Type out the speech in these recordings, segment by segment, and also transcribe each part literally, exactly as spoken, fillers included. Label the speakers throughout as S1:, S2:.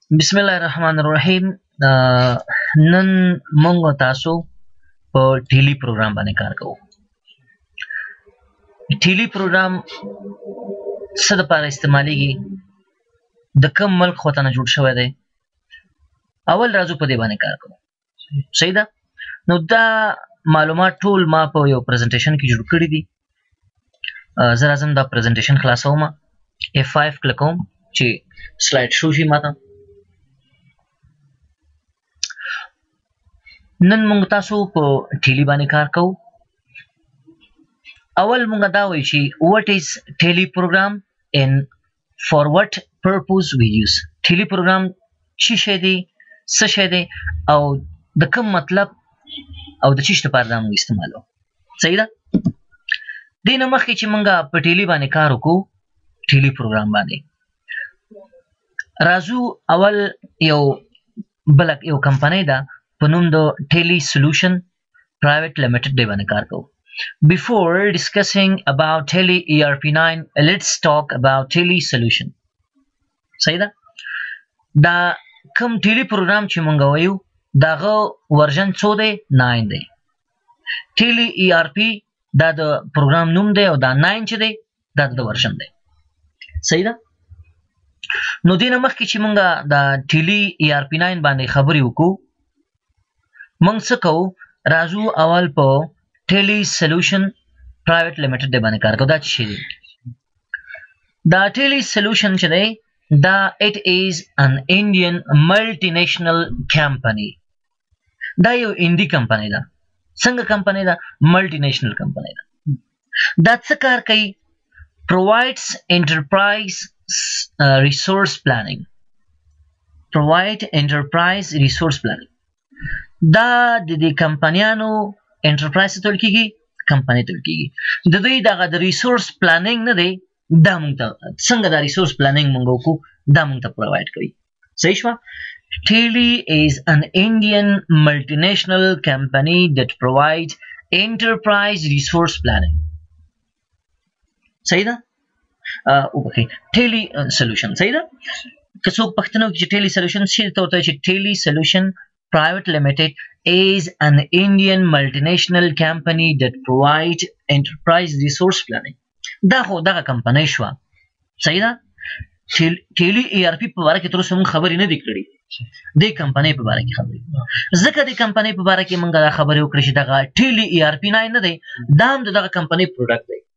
S1: بسم الله الرحمن الرحیم. نن مونږ تاسو په ټیلی پروګرام باندې کار کوو. ټیلی پروګرام څه دپاره استعمالیږي، د کوم ملک خواته نه جوړ شوی دی، اول راځو په دې باندې کار کوو. صحیح ده؟ نو دا معلومات ټول ما په یو پریزنټیشن کې جوړ کړي دي. زه راځم دا پریزنټیشن خلاصوم، اف فایو کلیک کوم چې سلایډ شو شي ماته. نن مونږ تاسو په ټیلی باندې کار کوو. اول مونږ دا وایو چې what is ټیلی پروګرام and for what purpose we use. ټیلی پروګرام څه شی دی، څه شی دی او د کوم مطلب او د څه لپاره دا مونږ استعمالوو. صحیح ده؟ دې نه مخکې چې مونږ په ټیلی باندې کار وکړو، ټیلی پروګرام باندې راځو. اول یو بل یو کمپنۍ ده په نوم د ټیلی سولوشن پرایویټ لیمیټډ دی باندې کار کوو. Before discussing about Tele E R P nine, let's talk about Tele Solution. صحیح ده؟ دا کوم ټیلی پروګرام چې مونږ وایو دغه ورژن څو دی؟ ناین دی. ټیلی ای آر پی دا د پروګرام نوم دی او دا ناین چې دی دا د ورژن دی. صحیح ده؟ نو دې نه مخکې چې مونږ د ټیلی ای آر پی ناین باندې خبرې وکړو، مونږ څه کوو؟ راځو اول په ټیلی سولوشن پرایویټ لیمیټډ دی باندې کار کوو. دا څه شی دی؟ دا ټیلی سولوشن چې دی دا it is an Indian multinational company. دا یو اندی کمپنۍ ده. څنګه کمپنۍ ده؟ ملټي نیشنل کمپنۍ ده. دا څه کار کوي؟ provides enterprise uh, resource planning. provide enterprise resource planning. دا د دې کمپنیانو انټرپرایز ته ویل کېږي، کمپنۍ ته ویل کېږي. د دوی دغه د ریسورس پلانینګ نه دی، دا مونږ ته څنګه دا ریسورس پلانینګ مونږ وکړو دا مونږ ته پرووایډ کوي. صحیح شوه؟ ټیلی is an Indian multinational company that provides enterprise resource planning. صحیح ده؟ وبخښئ، ټیلی سولوشن. صحیح ده؟ که څوک پښتنه وکړي چې ټیلی سولوشن څه ته ورته وایي چې ټیلی سولوشن Private Limited is an Indian multinational company that provides enterprise resource planning. دا خو دغه کمپنۍ شوه. صحیح ده؟ ټیلی ای آر پی په باره کې تر اوسه موږ خبرې نه دي کړې، دې کمپنۍ په باره کې خبرې. ځکه دې کمپنۍ په باره کې موږ دا خبرې وکړې چې دغه ټیلی ای آر پی ناین نه دی، دا هم د دغه کمپنۍ پروډکټ دی.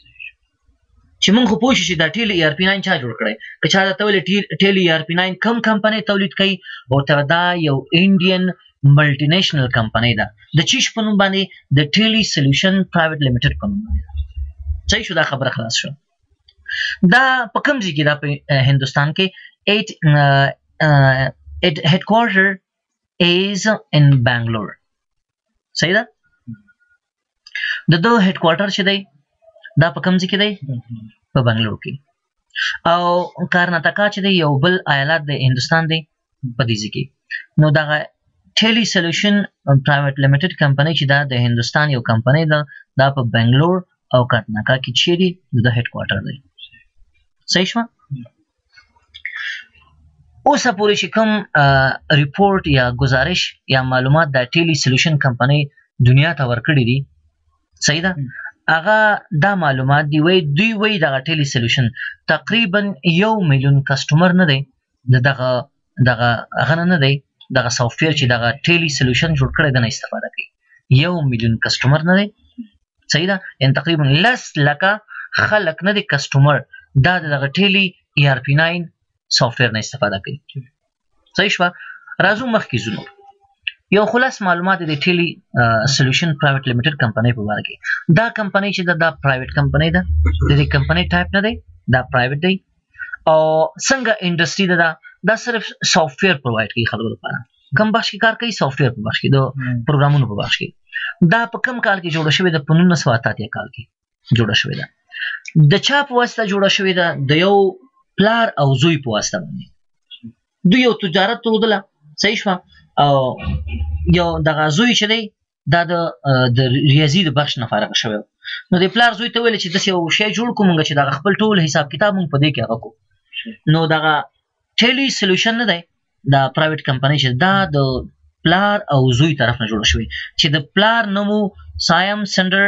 S1: چې موږ خو پوه شو چې دا ټیلی ای آر پی ناین چا جوړ کړی. که چا درته ویلې ټیلی ای آر پی ناین کوم کمپنۍ تولید کوي، ورته دا یو انډین ملټي نیشنل کمپنۍ ده. د چیش په نوم باندې؟ د ټیلی سولوشن پرایویټ لیمیټډ په نوم باندې. صحیح شو؟ دا خبره خلاص شو. دا په کوم ځای کې؟ دا په هندوستان کې. it headquarter is in Bangalore. صحیح ده؟ د دو هیډکوارټر چې دی دا په کوم ځای کې دی؟ په بنګلور کې. او کارناټکا چې دی یو بل ایالت دی هندوستان دی، په دې ځای کې. نو دغه ټیلی سولوشن پرایویټ لیمیټډ کمپنۍ چې دا د هندوستان یو کمپنۍ ده، دا په بنګلور او کارناټکا کې چې دی د هیډکوارټر دی. صحیح شوه؟ اوسه پورې چې کوم ریپورټ یا گزارش یا معلومات دا ټیلی سولوشن کمپنۍ دنیا ته ورکړي دي، صحیح ده؟ هغه دا معلومات دی وای دوی وای دغه ټیلی سولوشن تقریبا یو میلیون کسټمر نه دی، دغه دغه هغه نه دی، دغه سافټویر چې دغه ټیلی سولوشن جوړ کړی دی نه استفاده کوي. یو میلیون کسټمر نه دی. صحیح ده؟ یعنې تقریبا لس لکه خلک نه دی کسټمر دا دغه ټیلی ای آر پی ناین سافټویر نه استفاده کوي. صحیح شوه؟ راځو مخکې ځو. یو خلاص معلومات د ټیلی سولوشن پرایویټ لیمیټډ کمپنۍ په باره کې. دا کمپنۍ چې ده دا پرایویټ کمپنۍ ده، د دې کمپنۍ ټایپ نه دی، دا پرایویټ دی. او څنګه انډسټري ده؟ دا دا صرف سافټویر پرووایډ کوي خلکو لپاره. کوم بخش کې کار کوي؟ سافټویر په بخش کې، د پروګرامونو په بخش کې. دا په کوم کال کې جوړه شوې ده؟ په نولس سوه اته اتیا کال کې جوړه شوې ده. د چا په واسطه جوړه شوې ده؟ د یو پلار او زوی په واسطه باندې. دوی یو تجارت درلودله. صحیح شوه؟ او یو دغه زوی چې دی دا د ریاضي د بخش نه فارغ شوی. نو د پلار زوی ته ویل چې داسې یو شی جوړ کړو مونږ چې دغه خپل ټول حساب کتاب مونږ په دې کې هغه کړو. نو دغه ټیلی سولوشن نه دی، دا پرایویټ کمپنۍ چې دا د پلار او زوی طرف نه جوړ شوی چې د پلار نومو سایم سندر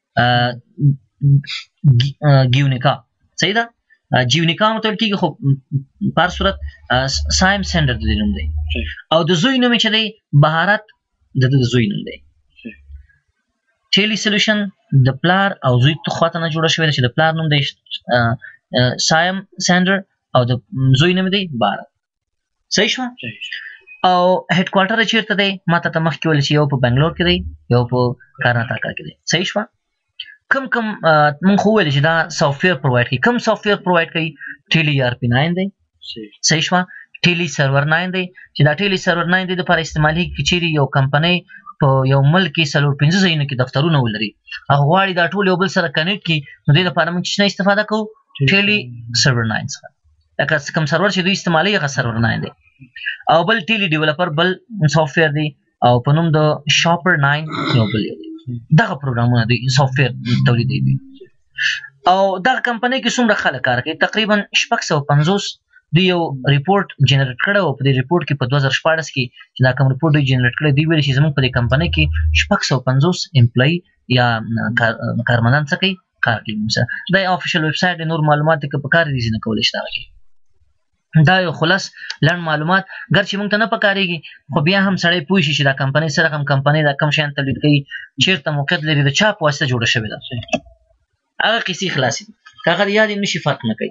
S1: گیونیکا صحیح ده جیونیکا متول کېږي خو په هر صورت سایم سندر د دې نوم دی او د زوی نوم چې دی بهارت د د زوی نوم دی ټیلی سولوشن د پلار او زوی خواته نه جوړه شوې ده چې د پلار نوم دی سایم سندر او د زوی نوم دی بهارت صحیح شو او هډ کوارټر چیرته دی ماته ته مخکې ویل چې یو په بنگلور کې دی یو په کرناټکا کې دی صحیح شو کم کم مونږ خو ویل چې دا سافټویر پرووایډ کوي کم سافټویر پرووایډ کوي ټیلی ای آر پی ناین دی صحیح شو ټیلی سرور ناین دی چې دا ټیلی سرور ناین دی د لپاره استعمالي کچيري یو کمپنۍ په یو ملک کې سلور پنځه ځایونو کې دفترونه ولري هغه غواړي دا ټول یو بل سره کنیکټ کړي نو دې لپاره موږ څه استفاده کوو ټیلی سرور ناین څخه لکه کوم سرور چې دوی استعمالي هغه سرور ناین دی او بل ټیلی ډیولپر بل سافټویر دی او په نوم د شاپر ناین یو بل دی دغه پروګرامونه دی سافټویر تولیدوي دي او دغه کمپنۍ کې څومره خلک کار کوي تقریبا شپږ سوه پنځوس دوی یو ریپورت جنریټ کړی او په دې ریپورت کې په دوه زره شپاړس کې چې دا کوم ریپورت دوی جنریټ کړی دوی ویل چې زموږ په دې کمپنۍ کې شپږ سوه پنځوس امپلای یا کارمندان څه کوي کار کوي دا یو افیشل ویب سایټ دی نور معلومات کې په کار دي چې نه کولی شي دا یو خلاص لړ معلومات ګرچې موږ ته نه پکارېږي خو بیا هم سړی پوه شي چې دا کمپنۍ سره کوم کمپنۍ دا کوم شیان تولید کوي چېرته موقعیت لري د چا په واسطه جوړه شوې ده هغه کیسې خلاصې دي که هغه یاد یې نه شي فرق نه کوي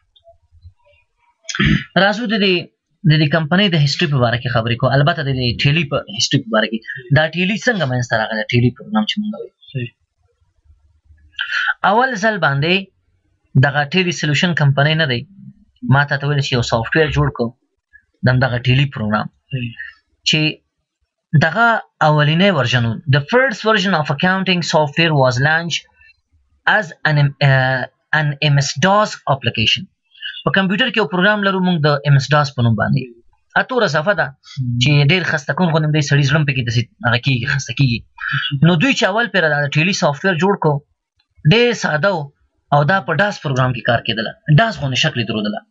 S1: راځو د دې د دې کمپنۍ د هسټري په باره کې خبرې کوو البته د دې ټیلی په هسټري په باره کې دا ټیلی څنګه منځته راغلی ټیلی پروګرام چې موږ وایو اول ځل باندې دغه ټیلی سولوشن کمپنۍ نه دی ما ته ویل چې یو سافټویر جوړ کو دغه ټیلی پروګرام چې دغه اولینی ورژن the first version of accounting software was launched as an uh, an M S DOS application په کمپیوټر کې یو پروګرام لرو موږ د M S DOS په نوم باندې اتوره صفه ده چې ډېر خسته کون غوښنه دی سړي زړه پکې دسي هغه کېږي خسته کېږي نو دوی چې اول پر دا ټیلی سافټویر جوړ کو ډېر ساده او دا په ډاس پروګرام کې کار کېدله ډاس غوښنه شکل درودله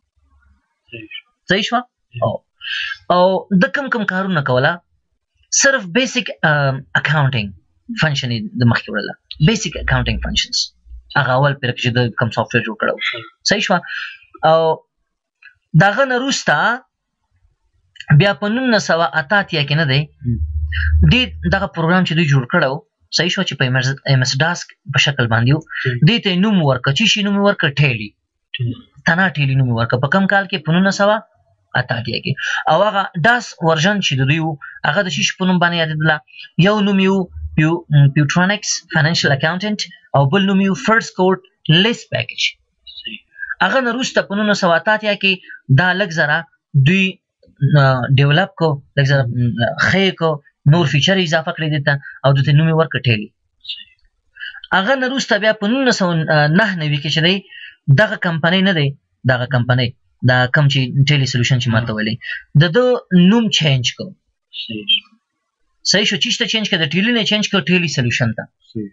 S1: صحیح شو او او د کم کم کارونه کوله صرف بیسیک اکاونټینګ فنکشن د مخکې وړله بیسیک اکاونټینګ فنکشنز هغه اول پر چې د کوم سافټویر جوړ کړو صحیح شو او دغه نه وروسته بیا په نولس سوه اته اتیا کې نه دی دې دغه پروګرام چې دوی جوړ کړو صحیح شو چې په ایم اس ډاس په شکل باندې و دې ته نوم ورکړه چې شي نوم ورکړه ټیلی تنا ټیلی نوم ورکړه په کم کال کې په نولس سوه اته اتیا کې او هغه ډاس ورژن چې د دوی و هغه د شیش په نوم باندې یادېدله یو نوم یو پیوټرونکس فاینانشل اکاونټنټ او بل نوم یو فرست کوډ لیس پیکج هغه نه وروسته په نولس سوه اته اتیا کې دا لږ ذره دوی ډیولپ کو لږ ذره ښه کو نور فیچر اضافه کړی دي او دته نوم ورکړ ټیلی هغه نه وروسته بیا په نولس سوه نهه نوي کې چې دی دغه کمپنۍ نه دی دغه کمپنۍ دا کم چې ټیلی سولوشن چې ماته ویلي د ده نوم چینج کو صحیح شو چیشته چینج کړه د ټیلی نه چینج کړه ټیلی سولوشن ته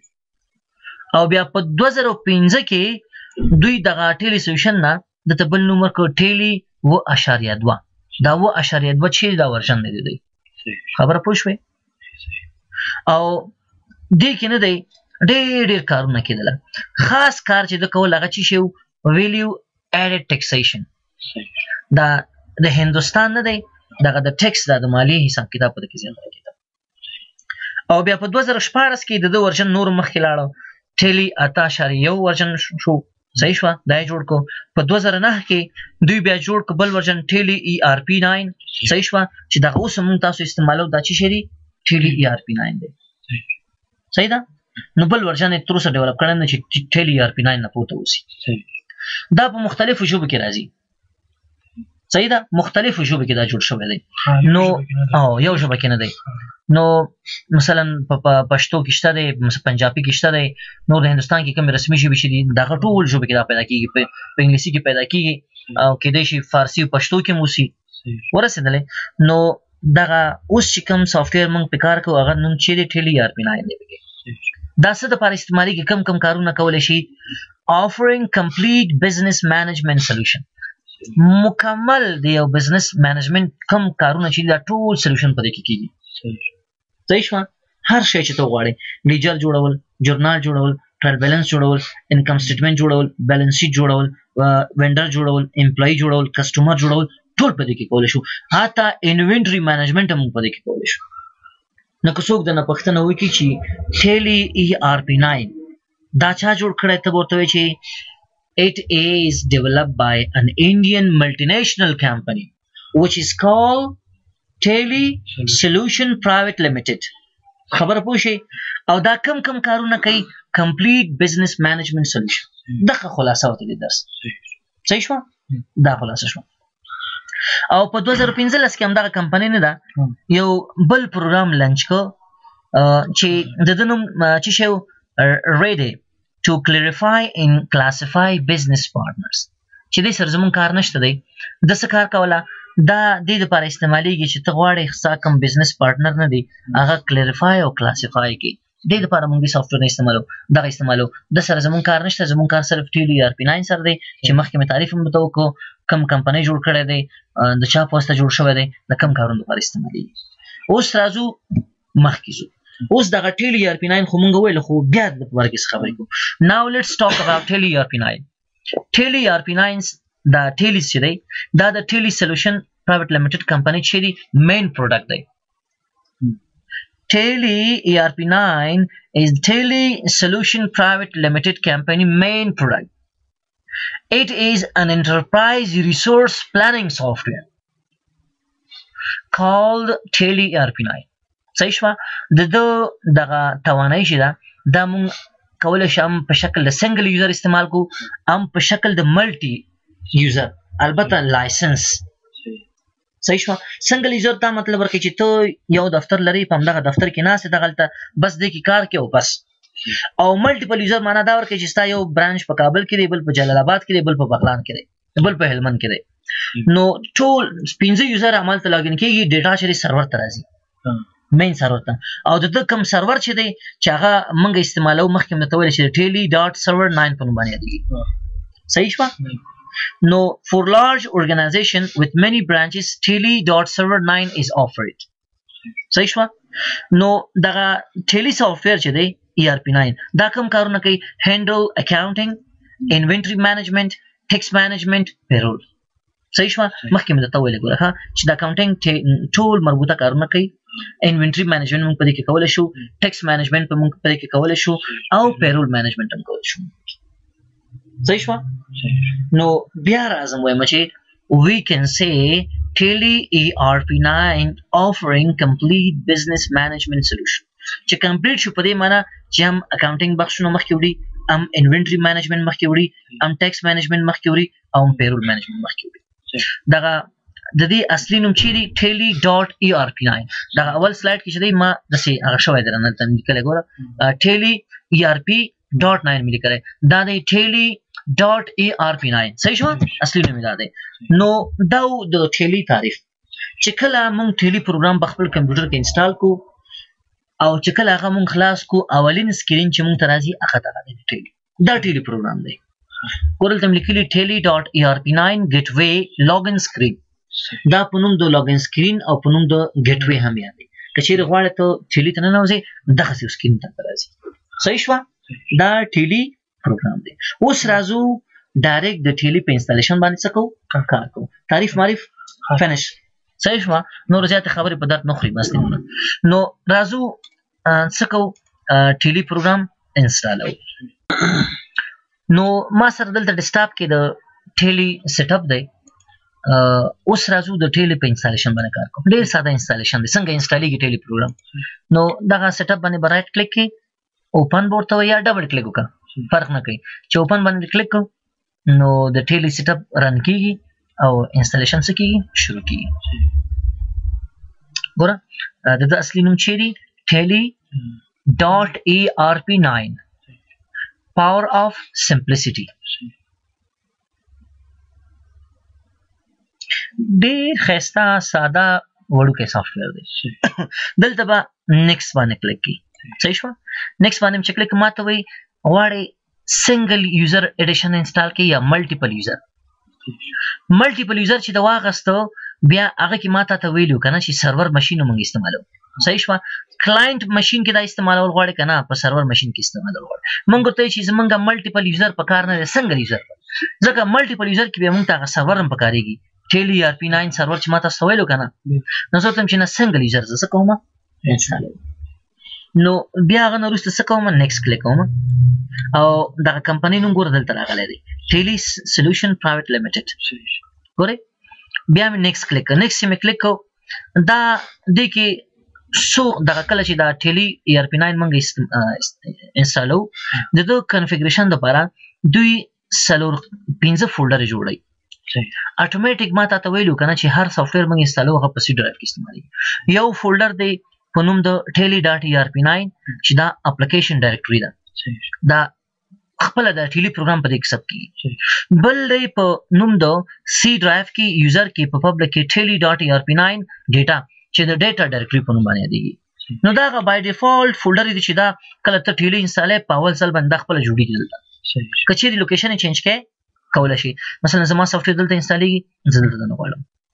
S1: او بیا په دوه زره پنځه کې دوی دغه ټیلی سولوشن نه دته بل نوم ورکړ ټیلی اوه اعشاریه دوه دا اوه اعشاریه دوه چې دا ورژن دی دی خبره پوه شوې او دې کې نه دی ډېر ډېر کارونه کېدله خاص کار چې د کول هغه چې شی ویلیو ایډډ ټیکسیشن دا د هندوستان نه دی دغه د ټیکس دا د مالیې حساب کتاب په کې زیات کېده او بیا په دوه زره شپاړس کې د ده ورژن نور مخکې لاړه ټیلی اته اعشاریه یو ورژن شو صحیح شوه دا یې جوړ کو په دوه زره نهه کې دوی بیا جوړ کو بل ورژن ټیلی ای آر پی ناین صحیح شوه چې دغه اوس موږ تاسو استعمالو دا چې شی دی ټیلی ای آر پی ناین دی صحیح ده نو بل ورژن یې تر اوسه ډیولپ کړی نه چې ټیلی ای آر پی ناین نه پورته اوسي دا په مختلفو ژبو کې راځي صحیح ده مختلفو ژبو کې دا جوړ شوی دی نو او یو ژبه کې نه دی نو مثلا په پښتو کې شته دی پنجابي کې شته دی نور د هندوستان کې کوم رسمي ژبې چې دي دغه ټول ژبو کې دا پیدا کېږي په انګلیسي کې پیدا کېږي او کېدای شي فارسي او پښتو کې موسی ورسېدلی نو دغه اوس چې کوم سافټویر موږ په کار کوو هغه نوم چې دی ټیلی ای آر پی ناین دی دا څه دپاره استعمالي کې کم کم کارونه کولی شي offering complete business management solution مکمل د یو بزنس مینجمنت کم کارونه چې دا ټول سولوشن پدې کې کیږي. صحیح شو. هر شی چې ته غواړې، لیجر جوړول، جورنال جوړول، ټرایل بیلانس جوړول، انکم سټیټمنټ جوړول، بیلانس شیټ جوړول، وینډر جوړول، امپلای جوړول، کسٹمر جوړول، ټول پدې کې کولای شو. حتی انوینټری مینجمنت هم پدې کې کولای شو. نو که څوک د نه پښتنه وکړي چې ټیلی ای آر پی ناین دا چا جوړ کړی، ته ورته وایي چې it is developed by an Indian multinational company which is called Tele Solution Private Limited. خبر پوه شي. او دا کم کم کارونه کوي، complete business management solution. دغه خلاصه وته د درس. صحیح شو. دا خلاصه شو. او په دوه زره پنځلس کې هم دغه کمپنۍ نه ده یو بل پروګرام لانچ کو چې د دې نوم چې شو ready to clarify and classify business partners. چې دې سره زمون کار نشته دی. د څه کار کوله دا د دې لپاره استعمالېږي چې ته غواړې ښه کوم بزنس پارټنر نه دی هغه کلیریفای او کلاسیفای کی. د دې لپاره موږ سافټویر نه استعمالو، دغه استعمالو. د سره زمون کار نشته، زمون کار صرف ټیلی آر پی ناین سره دی چې مخکې مې تعریف هم وته وکړو کم کمپنۍ جوړ کړی دی، د چا په واسطه جوړ شوی دی، د کم کارونو لپاره استعمالېږي. اوس راځو مخکې ځو. اوس دغه ټیلی آر پی ناین خو مونږ ویل، خو بیا د باره کې خبرې کوو. ناو لیټس ټاک اباوټ ټیلی آر پی ناین. ټیلی آر پی ناین دا ټیلی چې دی دا د ټیلی سولوشن پرایویټ لیمیټډ کمپنۍ چې دی مین پروډکټ دی. Tele E R P nine is Tele Solution Private Limited Company main product. It is an enterprise resource planning software called Tele E R P nine. صحیح شو. د دغه توانایي چې ده دا مونږ کولی شو هم په شکل د سنګل یوزر استعمال کو، هم په شکل د ملټي یوزر، البته لایسنس. صحیح شو. سنګل یوزر دا مطلب ورکوي چې ته یو دفتر لري، په همدغه دفتر کې ناست دغلته بس دې کې کار کوي او بس. او ملټیپل یوزر معنا دا ورکوي چې ستا یو برانچ په کابل کې دی، بل په جلال آباد کې دی، بل په بغلان کې دی، بل په هلمند کې دی. نو ټول پنځه یوزر عملته لاګین کېږي، ډیټا چې سرور ته راځي مین سرور ته. او د کوم سرور چې دی چې هغه موږ استعمالو مخکې مې ته ویل چې ټیلی ډاټ سرور ناین په نوم باندې یادېږي. صحیح شوه. نو for large organization with many branches Tele dot server nine is offered. صحیح شوه. نو دغه ټیلی سافټویر چې دی ای آر پی ناین دا کوم کارونه کوي؟ هینډل اکاونټینګ، انوینټری مینجمنټ، ټیکس مینجمنټ، پیرول. صحیح شوه. مخکې مې درته ویلې ګوره چې د اکاونټینګ ټول مربوطه کارونه کوي، انوینټری مینجمنټ موږ په دې کې کولی شو، ټیکس مینجمنټ په موږ په دې کې کولی شو، او پیرول مینجمنټ هم کولی شو. صحیح شوه. نو بیا راځم وایم چې we can say Tele E R P nine offering complete business management solution. چې کمپلیټ شو په دې معنی چې هم اکاونټینګ بخشونه مخکې وړي، هم انوینټری مینجمنټ مخکې وړي، هم ټیکس مینجمنټ مخکې وړي، او هم پیرول مینجمنټ مخکې وړي. دغه د دې اصلي نوم چې دی ټیلی ډاټ ای آر پی ناین. دغه اول سلایډ کې چې دی ما داسې هغه شوی دی رانه ته مې لیکلی ګوره ټیلی ای آر پی ډاټ ناین مې لیکلی، دا دی ټیلی ډاټ ای آر پی ناین. صحیح شوه. اصلي نوم یې دا دی. نو دا د ټیلی تعریف. چې کله موږ ټیلی پروګرام په خپل کمپیوټر کې انسټال کو او چې کله هغه موږ خلاص کو، اولین سکرین چې موږ ته راځي هغه دغه دی ټیلی. دا ټیلی پروګرام دی. ګوره دلته مې لیکلي ټیلی ډاټ ای آر پی ناین ګیټ وی لاګن سکرین. دا په نوم د لاګن سکرین او په نوم د ګیټ وی هم یاد دی. که چیرې غواړې ته ټیلی ته ننوځې دغسې سکرین ته راځي. صحیح شوه. دا ټیلی پروګرام دی. اوس راځو ډایرکټ د ټیلی په انسټالیشن باندې څه کوو؟ کار کوو. تعریف معریف فینش. صحیح شوه. نور زیاتې خبرې په درد نه خوري بس. نو راځو څه کوو؟ ټیلی پروګرام انسټالوو. نو ما سره دلته ډیسکټاپ کې د ټیلی سیټ اپ دی. اوس راځو د ټیلی په انسټالیشن باندې کار کوو. ډېر ساده انسټالیشن دی. څنګه انسټالیږي ټیلی پروګرام؟ نو دغه سیټ اپ باندې به رایټ کلیک کړئ، اوپن بورډ ته یا ډبل کلیک وکړه، فرق نه کوي. چې اوپن باندې کلیک کوو نو د ټیلی سیټ اپ رن کیږي او انسټالیشن څه کیږي؟ شروع کیږي. ګوره د ده اصلي نوم چې دی ټیلی ډاټ ای آر پی ناین پاور آف سمپلیسیټي. ډېر ښایسته ساده وړوکی سافټویر دی. دلته به نیکسټ باندې کلیک کړي. صحیح شوه. نیکسټ باندې چې کلیک ما ته وایي غواړې سنګل یوزر ایډیشن انسټال کړي یا ملټیپل یوزر. ملټیپل یوزر چې د واغستو بیا هغه کې ماته ته ویلو کنه چې سرور ماشين موږ استعمالو صحیح شو کلاینت ماشين کې دا استعمالول غواړي کنه په سرور ماشين کې استعمالول غواړي موږ ته چې زمونږه ملټیپل یوزر په کار نه سنگل یوزر ځکه ملټیپل یوزر کې به موږ ته سرور هم پکاريږي ټیلی ار پی ناین سرور چې ماته سویلو کنه نو زه تم چې نه سنگل یوزر زه کوم انسټال نو بیا هغه نو رسته کوم نیکست کلیک کوم او دا کمپنی نوم ګور دلته راغلی دی ټیلی سولوشن پرایویټ لیمیټډ ګوره بیا مې نیکست کلیک نیکست مې کلیک کو دا د کې سو دا کله چې دا ټیلی ای ار پی ناین مونږ انسټالو د دو کنفیګریشن لپاره دوی سلور پنځه فولډر جوړي اتوماتیک ما ته ویلو کنه چې هر سافټویر مونږ انسټالو هغه په سی ډرایو کې استعمالي یو فولډر دی په نوم د ټیلی ډاټ ای ار پی ناین چې دا اپلیکیشن ډایرکټري ده دا خپل د ټیلی پروګرام په دې کې سب کی بل دی په نوم د سی ډرایو کې یوزر کې په پبلک کې ټیلی ډاټ ای آر پی ناین ډیټا چې د ډیټا ډایرکټري په نوم باندې دی نو دا بای ډیفالت فولډر دی چې دا کله ته ټیلی انسټالې په اول ځل باندې خپل جوړیږي دلته کچېری لوکیشن چینج کړي کولای شي مثلا زما سافټویر دلته انسټالیږي زه دلته نه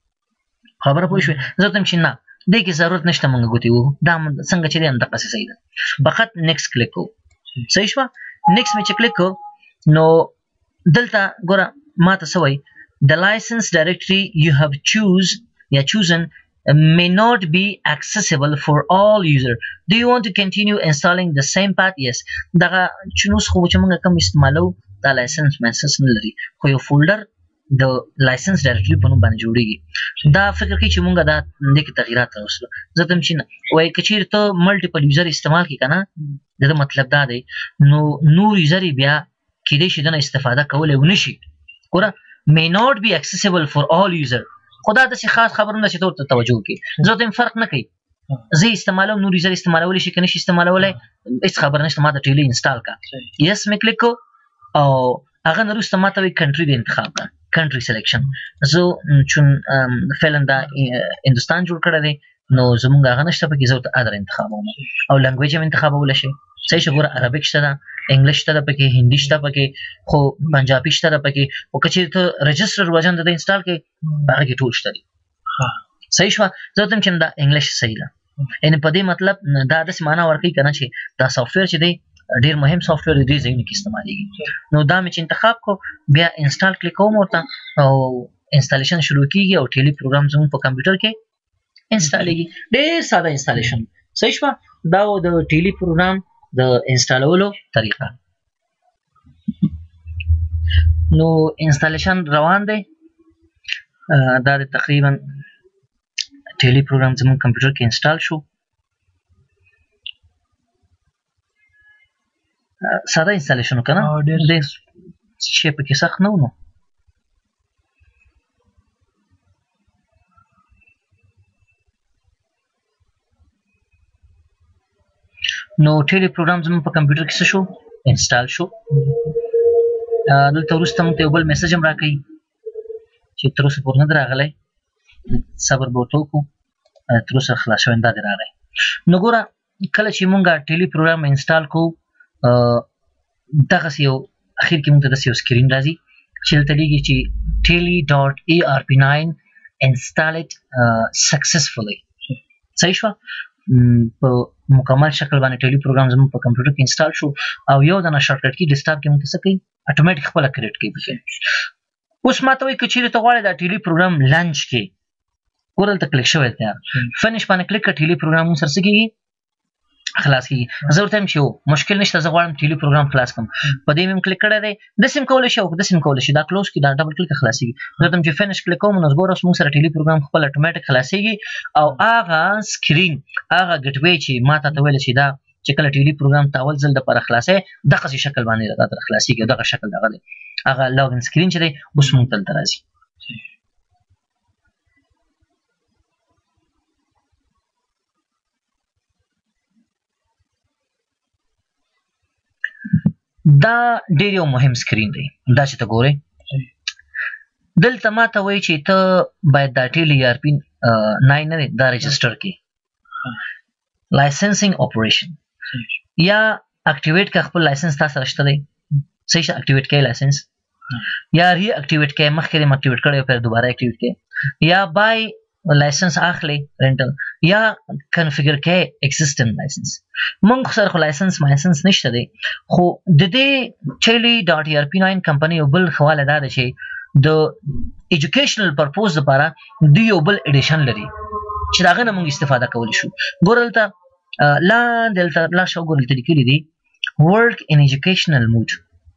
S1: غواړم خبره پوه شوې زه تم چې نه دې کې ضرورت نشته مونږ غوتی وو دا څنګه چې هم دغه صحیح ده فقط نیکست کلیک کو صحیح شو نیکست مې چې کلیک کو نو دلته ګوره ما ته سوي the license directory you have choose یا chosen may not be accessible for all user do you want to continue installing the same path yes دغه چنوس خو چې مونږ کوم استعمالو دا لایسنس میسج نه لري خو یو فولډر د لایسنس ډایرکټري په نوم باندې جوړیږي دا فکر کوي چې مونږه دا د کې تغیرات راوستلو زه تم چې وای کچیر ته ملټیپل یوزر استعمال کی کنه دا مطلب دا دی نو نور یوزر بیا کېدې شي دنه استفاده کولای ونشي ګوره may not be accessible for all user خدا د څه خاص خبرونه چې ته توجه وکړي زه تم فرق نه کوي زه استعمالوم نور یوزر استعمالول شي کنه شي استعمالولای هیڅ خبر نشته ما د ټیلی انسټال کا یس مې کلیک کو او هغه نورسته ماته وی کنټری د انتخاب کا country selection زه چون فعلا دا هندستان جوړ کړی دی نو زمونږ هغه نشته پکې زه ادر انتخابوم او لنګویج هم انتخابول شي صحیح شګور عربیک شته ده انګلیش شته پکې هندي شته پکې خو پنجابي شته پکې او کچې ته رجستر ورژن د انسټال کې هغه کې ټول شته دي صحیح شو زه تم چې دا انګلیش صحیح ده ان په دې مطلب دا د سمانه ورکی کنه چې دا سافټویر چې دی ډیر مهم سافټویر دی ځینې کې استعمالېږي نو دا مې چې انتخاب کو بیا انسټال کلیک کوم ورته او انسټالیشن شروع کیږي او ټیلی پروګرام زموږ په کمپیوټر کې انسټالیږي ډیر ساده انسټالیشن صحیح شو دا د ټیلی پروګرام د انسټالولو طریقه نو انسټالیشن روان دی دا تقریبا ټیلی پروګرام زموږ کمپیوټر کې انسټال شو ساده انسټالیشن وکړه د شی په کې سخت نه و نو نو ټیلی پروګرام زموږ په کمپیوټر کې څه شو انسټال شو دلته وروسته موږ ته یو بل میسج هم راکوي چې تر اوسه پورې نه دی راغلی صبر به ورته وکړو تر اوسه خلاص شوی دا دی راغی نو ګوره کله چې موږ ټیلی پروګرام انسټال کوو دغسې یو اخر کې موږ ته داسې یو سکرین راځي چې دلته لیکي چې ټیلی ډاټ ای آر پی ناین انسټالډ سکسسفولي صحیح شوه په مکمل شکل باندې ټیلی پروګرام زموږ په کمپیوټر کې انسټال شو او یو دانه شارټکټ کی ډیسکټاپ کې موږ ته څه کوي اتوماتیک خپله کریټ کوي اوس ما ته وایي که چیرې ته غواړې دا ټیلی پروګرام لانچ کړې ګوره دلته کلیک شوی دی فنش باندې کلیک کړه ټیلی پروګرام موږ سره څه کېږي خلاص کیږي زه ورته هم چې مشکل نشته زه غواړم ټیلی پروګرام خلاص کړم په دې مې هم کلیک کړی دی داسې هم کولی شي او داسې هم کولی شي دا کلوز کړي دا ډبل کلیک خلاصېږي زه ورته هم چې فنش کلیک کوم نو ګوره اوس موږ سره ټیلی پروګرام خپل اتوماتیک خلاصېږي او هغه سکرین هغه ګټ وی چې ما ته ویل چې دا چې کله ټیلی پروګرام ته اول ځل دپاره خلاصوې دغسې شکل باندې دا در خلاصېږي او دغه شکل دغه دی هغه لاګن سکرین چې دی اوس موږ دلته راځي دا ډیر یو مهم سکرین دی دا چې ته ګورې دلته ما ته وایي چې ته باید دا ټیلی ای آر پی ناین نه دی دا رجسټر کړي لایسنسینګ اپریشن یا اکټیویټ کړه خپل لایسنس تا سره شته دی صحیح شه اکټیویټ کړئ لایسنس یا ری اکټیویټ کې مخکې د اکټیویټ کړو پر دوباره اکټیویټ کې یا بای لایسنس اخلي رنټل یا کنفیګر کې اگزیسټنګ لایسنس. مونږ سره خو لایسنس لایسنس نشته دی خو د دې ټیلی ډاټ ای آر پی ناین کمپنی یو بل حواله دا ده چې د ایجوکیشنل پرپوز لپاره د یو بل ایډیشن لري چې داغه نه مونږ استفاده کولی شو. ګورلته لا دلته لا شو ګورلته لیکلي دي ورک ان ایجوکیشنل موډ.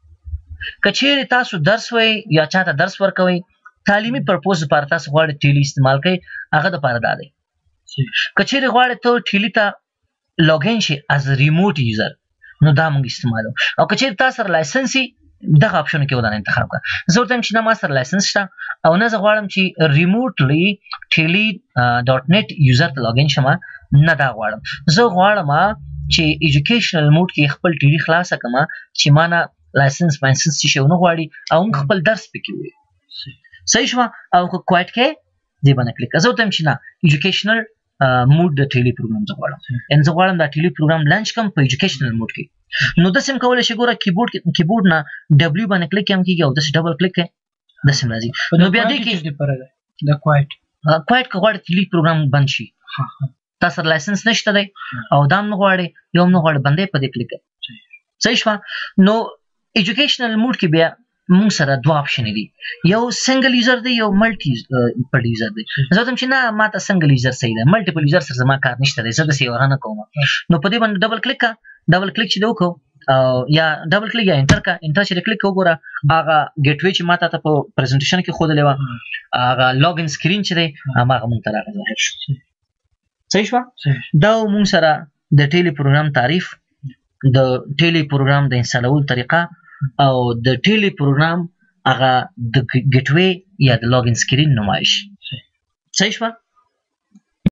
S1: کچېرې تاسو درس وای یا چاته درس ورکوي تعلیمي پرپوز لپاره تاسو غواړئ ټیلی استعمال کړئ هغه دپاره دا دی. کچېرې غواړئ ته ټیلی ته لاګین شي از ریموټ یوزر نو دا مونږ استعمالو. او کچېرې تا سره لایسنس دغه اپشن کې ودان انتخاب کړه. زه ورته چې نه ما سره لایسنس شته او نه زه غواړم چې ریموټلی ټیلی ډاټ نیټ یوزر ته لاګین شم نه دا غواړم. زه غواړم چې ایجوکیشنل موډ کې خپل ټیلی خلاصه کړم چې ما نه لایسنس لایسنس شي ونه غواړي او موږ خپل درس پکې وي. صحیح شو او کوایټ کې دی باندې کلیک زه ته چې نه ایجوکیشنل موډ د ټیلی پروګرام زه غواړم ان زه غواړم دا ټیلی پروګرام لانچ کوم په ایجوکیشنل موډ کې. نو د سیم کولای شي ګوره کیبورډ کیبورډ نه ډبلیو باندې کلیک هم کیږي او د ډبل کلیک د سیم راځي. نو بیا دې کې
S2: د کوایټ
S1: کوایټ کو غواړي ټیلی پروګرام بند شي تاسو لایسنس نشته دی او دا نه غواړي یو نه غواړي بندې په دې کلیک. صحیح شو. نو ایجوکیشنل موډ کې بیا مونږ سره دوه اپشن دي یو سنگل یوزر دی یو ملټي پر یوزر دی. زه ته چې نه ما ته سنگل یوزر صحیح دی ملټیپل یوزر سره زما کار نشته دی زه د سی ورانه کوم. نو په دې باندې ډبل کلیک کا ډبل کلیک چې دوکو او یا ډبل کلیک یا انټر کا انټر چې کلیک وګوره هغه ګیټ وی چې ما ته په پریزنټیشن کې خو دلې و هغه لاګ ان سکرین چې دی هغه مونږ ته راغلی ظاهر شو. صحیح شو. دا مونږ سره د ټیلی پروګرام تعریف د ټیلی پروګرام د انسټالول طریقه او د ټیلی پروګرام هغه د ګیټ وی یا د لاګ ان سکرین نمایش. صحیح شو.